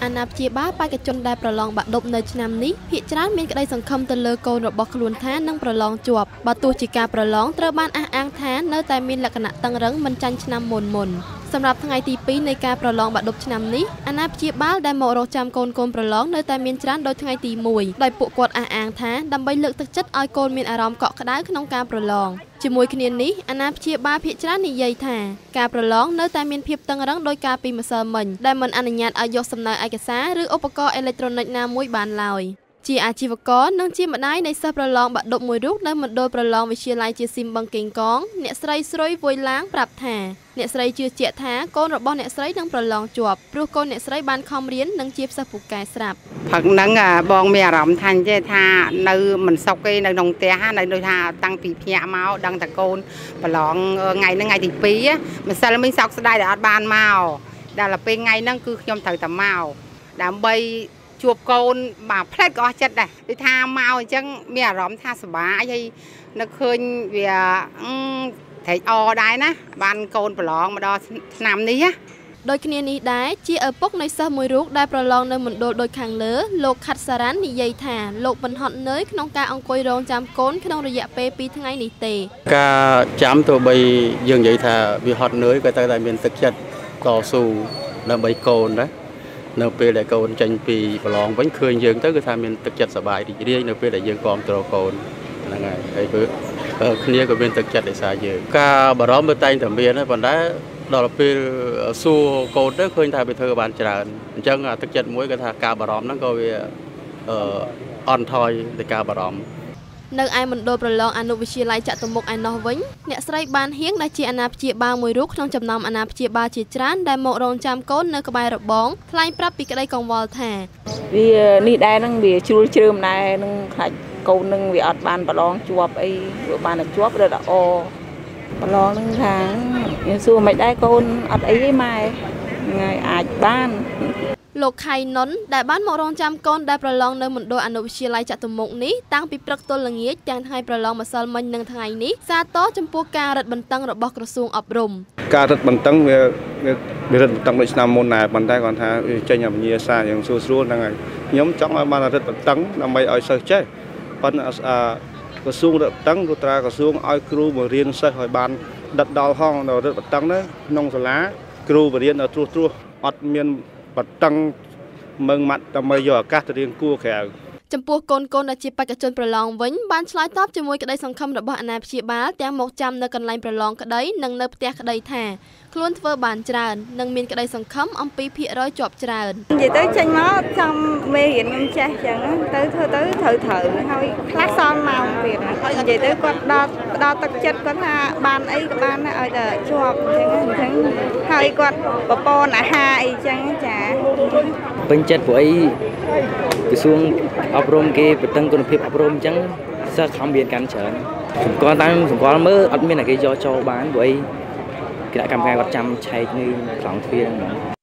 អាណាព្យាបាលបេក្ខជនដែលប្រឡងបាក់ឌុបនៅឆ្នាំនេះភាគច្រើនមានក្តីសង្ឃឹមទៅលើកូនរបស់ខ្លួនថានឹងប្រឡងជាប់បើទោះជាការប្រឡងត្រូវបានអះអាងថានៅតែមានលក្ខណៈតឹងរ៉ឹងមិនចាញ់ឆ្នាំមុនសម្រាប់ថ្ងៃទី2នៃការប្រឡងបាក់ឌុបឆ្នាំនេះអាណាព្យាបាលដែលមករកចាំកូនប្រឡងនៅតែមានច្រើនដោយថ្ងៃទី1ដោយពួកគាត់អះអាងថាដើម្បីលើកទឹកចិត្តឲ្យកូនមានអារម្មណ៍កក់ក្ដៅក្នុងការប្រឡងជាមួយគ្នានេះអាណាព្យាបាលភាគច្រើននិយាយថាការប្រឡងនៅតែមានភាពតឹងរ៉ឹងដោយការពីម្សិលមិញដែលមិនអនុញ្ញាតឲ្យយកសំណើឯកសារឬឧបករណ៍អេឡិចត្រូនិកណាមួយបានឡើយជាអាជីវករនិងជាម្ដាយនៃសិស្សប្រឡងបាក់ឌុបមួយរូបនៅមណ្ឌលប្រឡងវិទ្យាល័យជាស៊ីមបឹងកេងកងអ្នកស្រីស្រួយវុយឡាងប្រាប់ថាអ្នកស្រីជឿជាក់ថាកូនរបស់អ្នកស្រីនឹងប្រឡងជាប់ព្រោះកូនអ្នកស្រីបានខំរៀននិងជាសិស្សពូកែស្រាប់ផឹកហ្នឹងបងមានអារម្មណ៍ថាអញ្ចេះថានៅមិនសុខទេនៅក្នុងផ្ទះនៅដូចថាតាំងពីភ្ញាក់មកដឹងតែកូនប្រឡងថ្ងៃហ្នឹងថ្ងៃទី2ម្សិលមិញសោកស្ដាយដែលអត់បានមកដល់ពេលថ្ងៃហ្នឹងគឺខ្ញុំត្រូវតែមកដើម្បីជួបកូនបាទផ្លែតក៏អស់ចិត្តដែរដូចថាមកអញ្ចឹងមានអារម្មណ៍ថាសប្បាយហើយនឹកឃើញវាត្រេកអរដែរណាបានកូនប្រឡងមកដល់ឆ្នាំនេះណាដោយគ្នានេះដែរជាឪពុកនៃសិស្សមួយរូបដែលប្រឡងនៅមណ្ឌលដូចខាងលើលោកខាត់សារ៉ាន់និយាយថាលោកមិនហត់នឿយក្នុងការអង្គុយរងចាំកូនក្នុងរយៈពេល2ថ្ងៃនេះទេការចាំទោះបីយើងនិយាយថាវាហត់នឿយក៏តែមានទឹកចិត្តតស៊ូដើម្បីកូនណានៅពេលដែលកូនចេញពីប្រឡងវិញឃើញយើងទៅគឺថាមានទឹកចិត្តសប្បាយរីករាយនៅពេលដែលយើងគាំទ្រកូនហ្នឹងហើយគឺគ្នាក៏មានទឹកចិត្តដោយសារយើងការបារម្ភទៅតែងតែមានដែរប៉ុន្តែដល់ពេលសួរកូនទៅឃើញថាវាធ្វើបានច្រើនអញ្ចឹងទឹកចិត្តមួយគឺថាការបារម្ភហ្នឹងក៏វាអន់ថយទៅការបារម្ភនៅឯមណ្ឌលប្រឡងអនុវិទ្យាល័យចតុមុខឯណោះវិញអ្នកស្រីបានហៀងដែលជាអាណាព្យាបាលមួយរូបក្នុងចំណោមអាណាព្យាបាលជាច្រើនដែលមករងចាំកូននៅក្បែររបងថ្លែងប្រាប់ពីក្តីកង្វល់ថាវានេះដែរនឹងវាជ្រុលជ្រើមដែរនឹងខ្លាចកូននឹងវាអត់បានប្រឡងជាប់អីវាបានតែជាប់រត់ល្អប្រឡងនឹងថាខ្ញុំសួរមិនដែរកូនអត់អីទេម៉ែថ្ងៃអាចបានលោកខៃណុនដែលបានមករងចាំកូនដែលប្រឡងនៅមណ្ឌលអនុវិទ្យាល័យចតុមុខនេះតាំងពីព្រឹកទល់ល្ងាចទាំងថ្ងៃប្រឡងម្សិលមិញនិងថ្ងៃនេះសាទរចំពោះការរឹតបន្តឹងរបស់ក្រសួងអប់រំការរឹតបន្តឹងវារឹតបន្តឹងដូចឆ្នាំមុនដែរប៉ុន្តែគាត់ថាចេញអញ្ញាសាយ៉ាងស្រួលហ្នឹងហើយខ្ញុំចង់ឲ្យបានរឹតបន្តឹងដើម្បីឲ្យសិស្សចេះប៉ុន្តែក្រសួងរឹតបន្តឹងក៏ត្រាក្រសួងឲ្យគ្រូមករៀនសិស្សឲ្យបានដិតដល់ហងដល់រឹតបន្តឹងហ្នឹងក្នុងសាលាគ្រូបរៀនឲ្យត្រួសអត់មានបន្តឹងមើងម៉ាត់ដើម្បីយកឱកាសទៅរៀនគួរក្រៅចំពោះកូនដែលជាបេក្ខជនប្រឡងវិញបានឆ្លើយតបជាមួយក្តីសង្ឃឹមរបស់អាណាព្យាបាលទាំងមកចាំនៅកន្លែងប្រឡងក្តីនិងនៅផ្ទះក្តីថាខ្លួនធ្វើបានច្រើននិងមានក្តីសង្ឃឹមអំពីភាគរយជាប់ច្រើននិយាយទៅចេញមកចាំមេរៀនមិនចេះចឹងទៅធ្វើទៅត្រូវហើយខ្លះសល់ម៉ោងទៀតនិយាយទៅគាត់ដល់ទឹកចិត្តគាត់ថាបានអីក៏បានឲ្យតែជាប់ចឹងហើយគាត់ប្រព័ន្ធអាហារអីចឹងចាពេញចិត្តព្រោះអីក្រសួងអប់រំគេបន្តឹងគុណភាពអប់រំអញ្ចឹងសិស្សខំរៀនកាន់ច្រើនសម្គាល់មើលអត់មានតែគេយកចូលបានព្រោះអីគណៈកម្មការគាត់ចាំឆែកនៅក្នុងទ្វារហ្នឹង